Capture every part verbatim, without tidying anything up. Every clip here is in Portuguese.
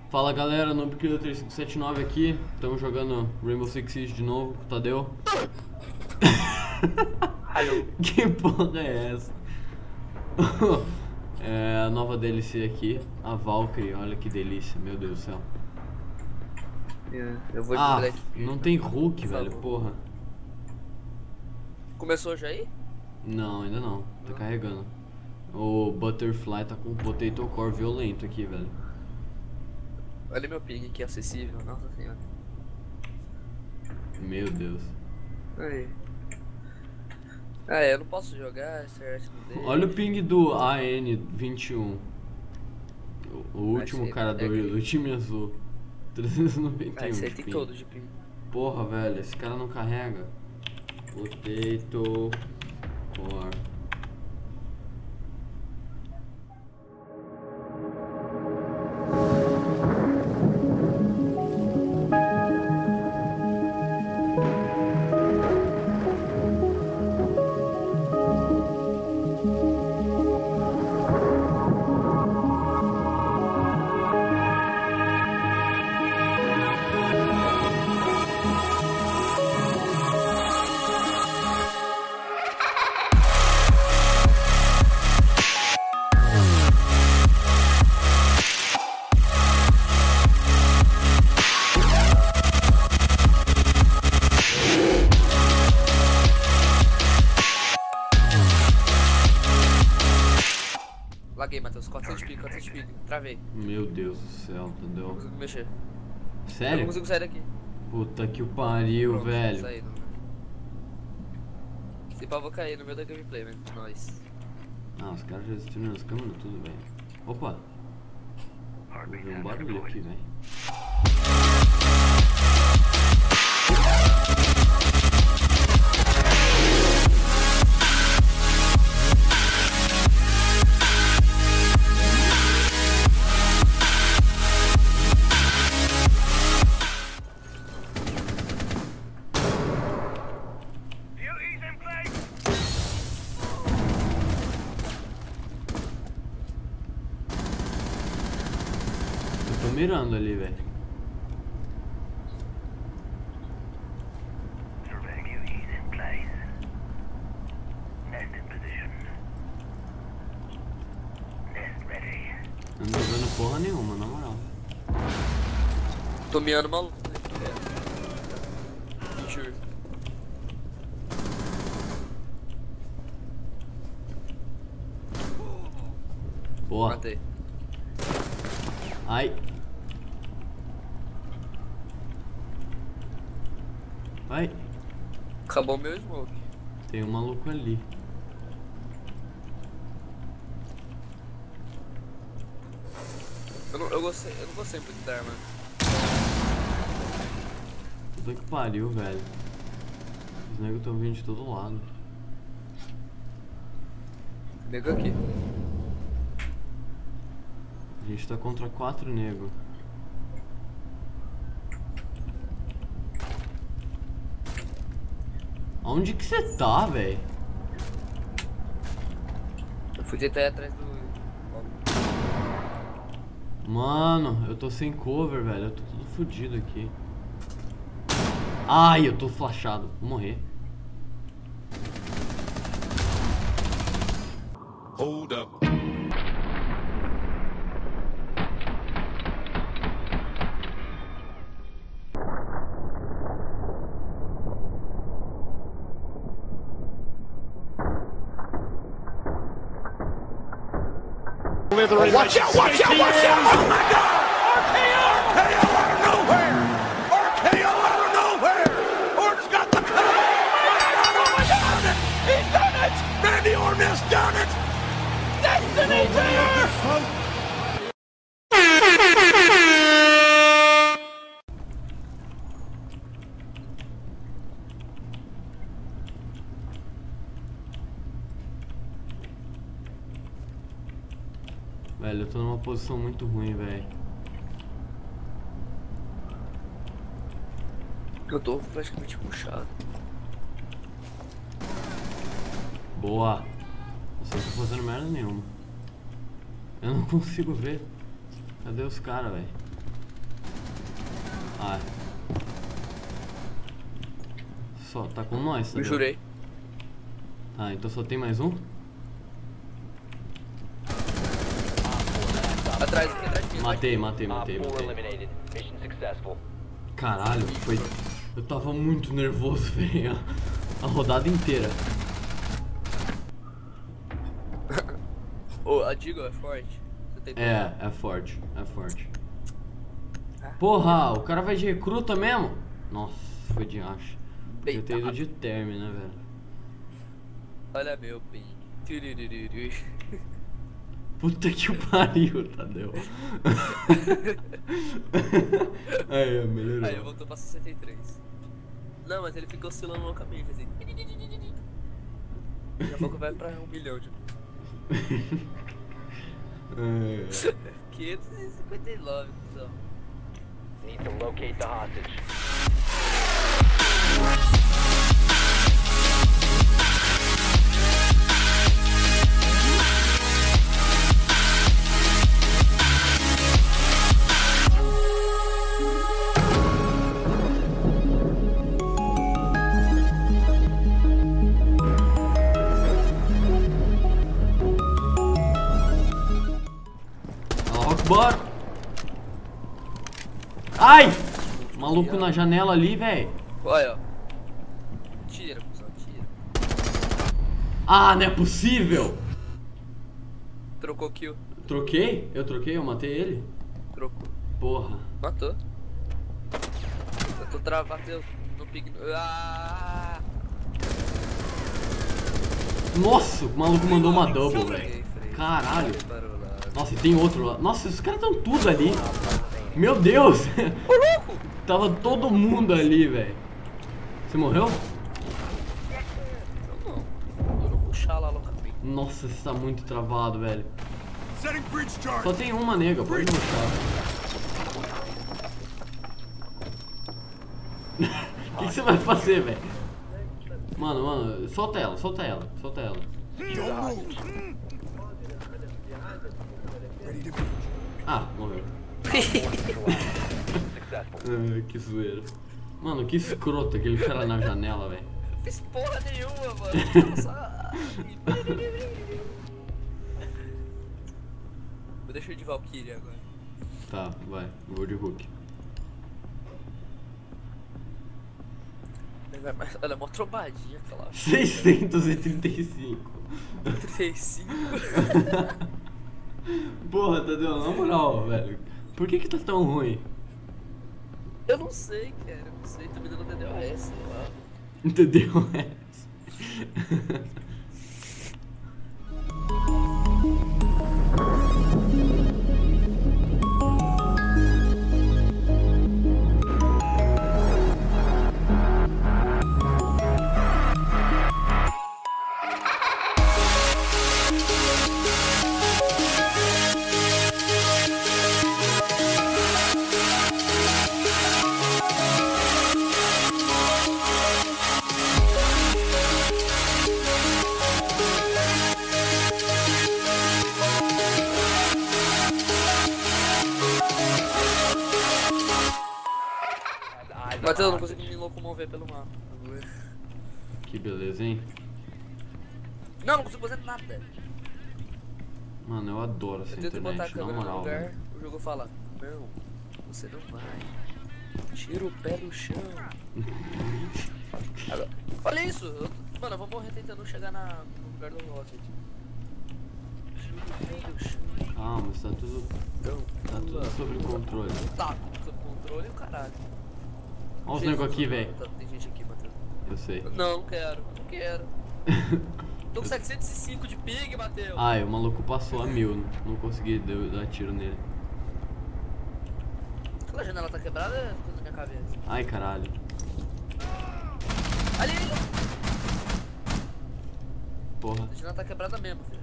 Fala galera, NoobKiller três cinco sete nove aqui. Estamos jogando Rainbow Six Siege de novo com o Tadeu. Que porra é essa? É a nova D L C aqui, a Valkyrie, olha que delícia, meu Deus do céu. Eu vou Ah, aqui. não tem Hulk, velho, porra. Começou já aí? Não, ainda não, tá carregando. O Butterfly tá com o Potato Core violento aqui, velho. Olha meu ping aqui, acessível, nossa senhora. Meu Deus. Aí. Ah, é, eu não posso jogar, certo? Olha o ping do A N vinte e um. O, o último Achei, cara do, do time azul. trezentos e noventa e um. Ah, esse aí de tem ping. todos de ping. Porra, velho, esse cara não carrega. Potato Core. Laguei, Matheus, quatrocentos de ping, quatrocentos de ping, travei. Meu Deus do céu, entendeu? Não consigo mexer. Eu Sério? não consigo sair daqui. Puta que o pariu, Pronto, velho. saí, não. Se pá, vou cair no meio da gameplay, velho. Nós. Ah, os caras já destruíram as câmeras tudo, velho. Opa! Ouvi um barulho aqui, velho. Eu tô mirando ali, velho. Eu não tô vendo porra nenhuma, na moral. Tô miando maluco. É. Sure. Boa. Matei. Ai. Vai. Acabou meu smoke. Tem um maluco ali. Eu não, eu gostei, eu não gostei muito da arma. Puta que pariu, velho. Os negros estão vindo de todo lado. Nego aqui. A gente tá contra quatro negros. Onde que você tá, velho? Eu fui tentar ir atrás do... Mano, eu tô sem cover, velho. Eu tô tudo fodido aqui. Ai, eu tô flashado. Vou morrer. Hold up. Watch out, watch out, watch out! Oh my God! R K O! R K O out of nowhere! R K O out of nowhere! Orton's got the cut! Oh my God! He's done it! Randy Orton has done it! Destiny to Velho, eu tô numa posição muito ruim, velho. Eu tô praticamente puxado. Boa. Nossa, eu não tô fazendo merda nenhuma. Eu não consigo ver. Cadê os caras, velho? Ah, é. Só, tá com nós, Eu Tadeu? jurei. Ah, então só tem mais um? Atrás, aqui atrás de mim. Matei, matei, matei, matei. Caralho, foi... Eu tava muito nervoso, velho. A rodada inteira. Ô, a Deagle é forte. Você tem É, é forte, é forte. Porra, o cara vai de recruta mesmo? Nossa, foi de acho. Eu tenho ido de term, né, velho? Olha meu ping. Tururururu. Puta que pariu, Tadeu. Aí, melhorou. Aí voltou pra sessenta e três. Não, mas ele fica oscilando loucamente assim. Daqui a pouco vai pra um milhão de. É. quinhentos e cinquenta e nove, então. Need to locate the hostage. Bora! Ai! Maluco na janela ali, velho. Olha, ó. Tira, cuzão, tira. Ah, não é possível! Trocou kill. Troquei? Eu troquei? Eu matei ele? Trocou. Porra. Matou. Eu tô travado eu, no ping. Ah! Nossa, o maluco mandou uma double, velho. Freguei, freguei. Caralho. Parou lá. Nossa, e tem outro lá. Nossa, os caras estão tudo ali. Meu Deus! Ô, louco! Tava todo mundo ali, velho. Você morreu? Eu não. Eu não vou puxar lá loucamente. Nossa, você tá muito travado, velho. Setting breach charge. Só tem uma, nega, pode mostrar. O que, que você vai fazer, velho? Mano, mano, solta ela, solta ela, solta ela. Don't move. Ready to breach. Ah, morreu. Ah, que zoeira. Mano, que escroto aquele cara na janela, velho. Fiz porra nenhuma, mano. Só... Vou deixar de Valkyrie agora. Tá, vai, vou de Hulk. Olha, mó trombadinha aquela. seiscentos e trinta e cinco. trinta e cinco. Porra, Tadeu, na moral, velho. Por que que tá tão ruim? Eu não sei, cara. Eu não sei. Tô me dando D D O S, sei lá. Entendeu? Matheus, eu não consigo me locomover pelo mapa. Que beleza, hein? Não, não consigo fazer nada. Mano, eu adoro essa Eu tento botar a internet, na câmera no moral, lugar, velho. o jogo fala: não, você não vai. Tira o pé do chão. Agora, olha isso! Eu, mano, eu vou morrer tentando chegar na, no lugar do Rocket. Tira o pé do chão. Ah, mas tá tudo. Não, Tá tudo sob controle. tá, sob controle o caralho. Olha os Jesus, negócios aqui, velho. tá, tem gente aqui, Matheus. Eu sei. Não, não quero, não quero. Tô com setecentos e cinco de ping, Matheus. Ai, o maluco passou a mil. Não, não consegui dar, dar tiro nele. Aquela janela tá quebrada, é coisa na minha cabeça. Ai, caralho. Ali, ali! Porra. A janela tá quebrada mesmo, filho.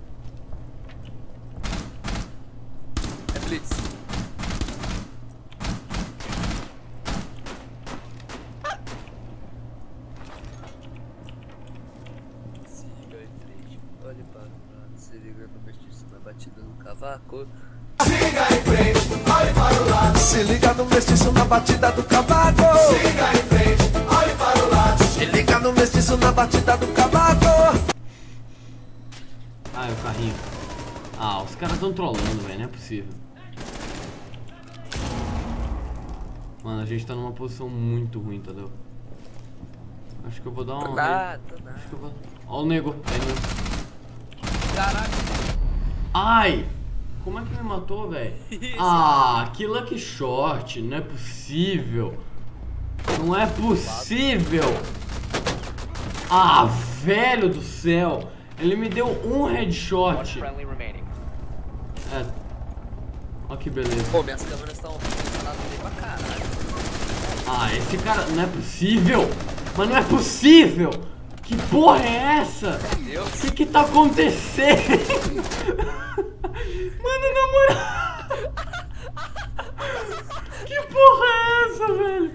É Blitz. Siga em frente, olhe para o lado, se liga no mestiço na batida do cavaco. Siga em frente, olhe para o lado. Se liga no mestiço na batida do cavaco. Siga em frente, olhe para o lado. Se liga no mestiço na batida do cavaco. Ah, é o carrinho. Ah, os caras tão trollando, velho, não é possível. Mano, a gente tá numa posição muito ruim, entendeu? Acho que eu vou dar uma... Nada, nada. Acho que eu vou... Ó o nego. Aí, nego. Caralho. Ai! Como é que me matou, velho? Ah, que lucky shot. Não é possível. Não é possível. Ah, velho do céu. Ele me deu um headshot. É. Ó que beleza. Pô, minhas câmeras estão funcionando bem pra caralho. Ah, esse cara... Não é possível. Mas não é possível. Que porra é essa? Meu O Deus. que que tá acontecendo? Mano, na moral. Que porra é essa, velho?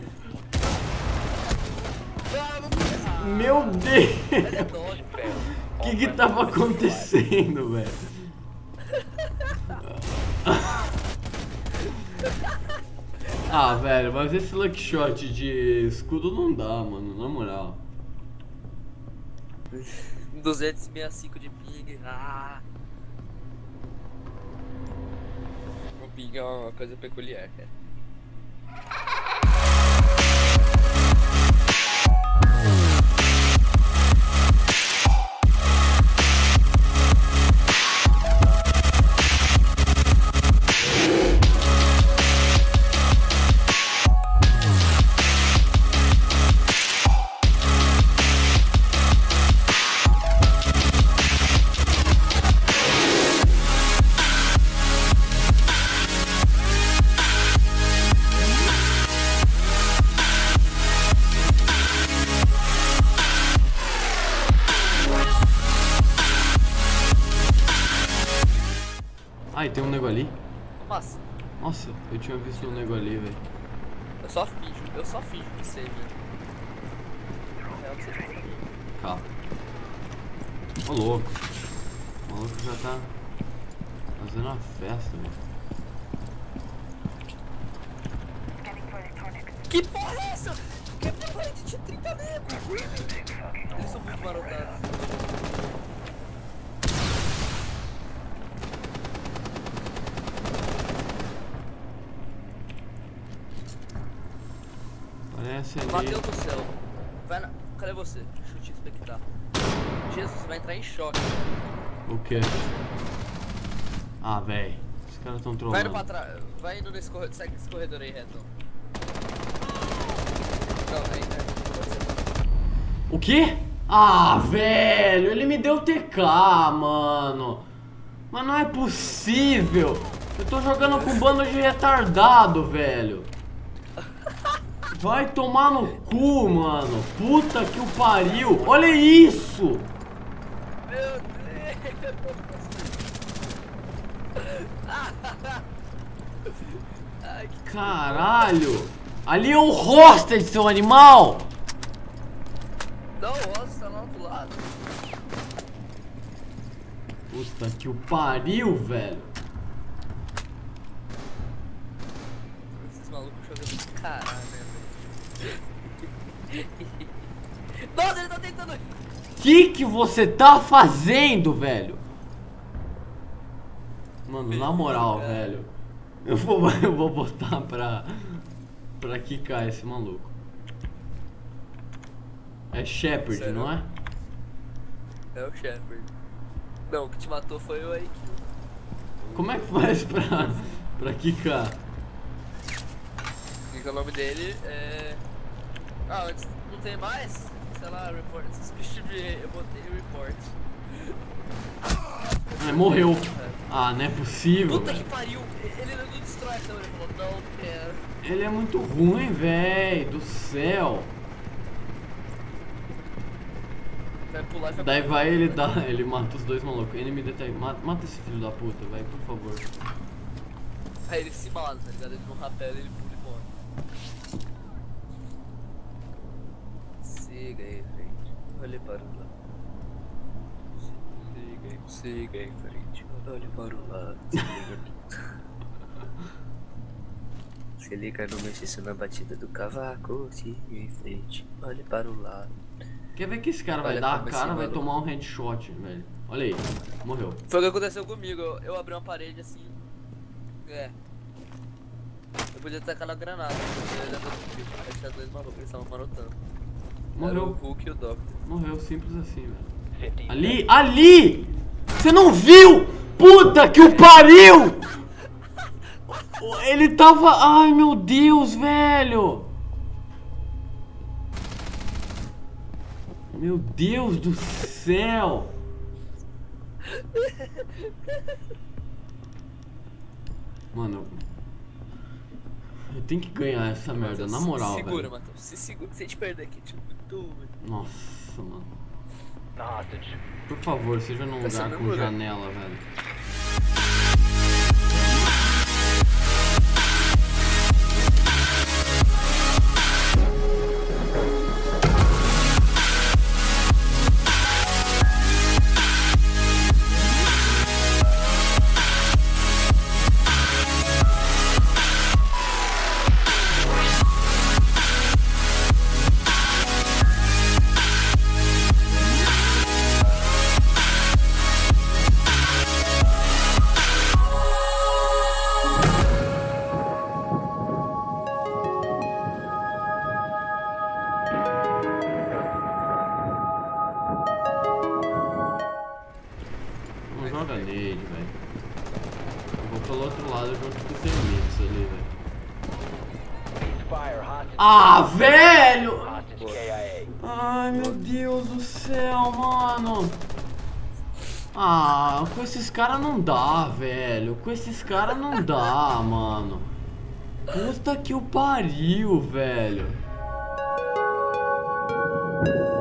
Meu Deus. Ele é doido, velho. O que que tava acontecendo, velho? Ah, velho, mas esse luck shot de escudo não dá, mano, na moral. duzentos e sessenta e cinco de ping. Ah. O ping é uma coisa peculiar, cara. Ai, tem um nego ali. Nossa, Nossa, eu tinha visto um nego ali, velho. eu só finjo, eu só finjo que sei, velho. É o que você finge. Calma. Ô louco. O maluco já tá fazendo uma festa, velho. Que porra é essa? Que porra é de trinta nego? Eles são muito marotados. Parece ali. Bateu do céu. Vai na... Cadê você? Deixa eu te expectar. Jesus, vai entrar em choque. O quê? Ah, velho. Os caras tão Vai trolando. indo pra trás. Vai indo nesse corredor. Segue esse corredor aí, reto. Não, aí, né? O quê? Ah, velho. Ele me deu T K, mano. Mas não é possível. Eu tô jogando com um bando de retardado, velho. Vai tomar no cu, mano. Puta que o pariu. Olha isso. Meu Deus! Ai, que Caralho. Ali é o hostage, seu animal. Não, o Ross tá lá do lado. Puta que o pariu, velho. Esses malucos jogando do caralho, né, velho? Nossa, ele tá tentando. O que que você tá fazendo, velho? Mano, na moral, Cara. velho. Eu vou, eu vou botar pra... Pra quicar esse maluco. É Shepard, Sério? não é? É o Shepard. Não, o que te matou foi o aí. Como é que faz pra... Pra quicar? O que é o nome dele? É... Ah, antes não tem mais? Sei lá, report. Suspicion de... Eu botei report. Ah, morreu. Ah, não é possível, Puta que velho. pariu! Ele não destrói a câmera, ele falou, não quero. Ele é muito ruim, velho. Do céu. Vai pular e vai Daí pular. vai ele dá, ele mata os dois malucos. Enemy detect. Mata, mata esse filho da puta, vai, por favor. Aí ele se mata, tá ligado? Ele não rapela, ele pula e morre. Siga aí, frente. Olhe para o lado. Siga aí, siga aí, frente. Olhe para o lado. Siga, Se liga no mexer na batida do cavaco, siga em frente, olhe para o lado. Quer ver que esse cara vai Olha dar a como cara, esse vai maluco- tomar um headshot, velho. Olha aí, morreu. Foi o que aconteceu comigo, eu, eu abri uma parede assim. É. Eu podia tacar na granada, eu ia dentro do bicho. Aí tinha dois malucos, eles estavam marotando. Era o Morreu, Hulk e o Doctor. morreu, simples assim, velho. fifteen Ali, ali! Você não viu? Puta que o pariu! Ele tava... Ai, meu Deus, velho! Meu Deus do céu! Mano... Eu tenho que ganhar essa merda, na moral, se segura, velho. Matheus, se segura. Se a gente perder aqui, tipo, tu... Nossa, mano. the hostage. Por favor, seja num Tá lugar sendo com duro. janela, velho. Não joga nele, velho. Eu vou pelo outro lado junto com o Termix ali, velho. Ceasefire hostage. Ah, velho! Hostage K I Ai, meu Deus do céu, mano. Ah, com esses caras não dá, velho. Com esses caras não dá, mano. Puta que o pariu, velho.